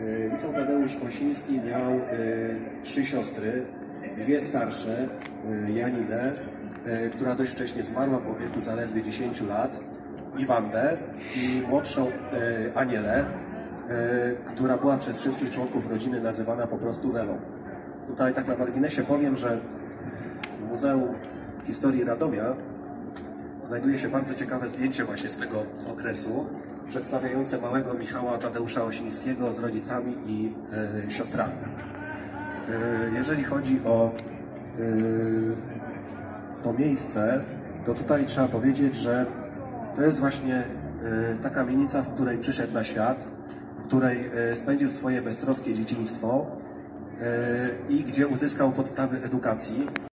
Michał Tadeusz Osiński miał 3 siostry, 2 starsze, Janinę, która dość wcześnie zmarła po wieku zaledwie 10 lat, i Wandę, i młodszą Anielę, która była przez wszystkich członków rodziny nazywana po prostu Nelą. Tutaj tak na marginesie powiem, że w Muzeum Historii Radomia znajduje się bardzo ciekawe zdjęcie właśnie z tego okresu, przedstawiające małego Michała Tadeusza Osińskiego z rodzicami i siostrami. Jeżeli chodzi o to miejsce, to tutaj trzeba powiedzieć, że to jest właśnie ta kamienica, w której przyszedł na świat, w której spędził swoje beztroskie dzieciństwo i gdzie uzyskał podstawy edukacji.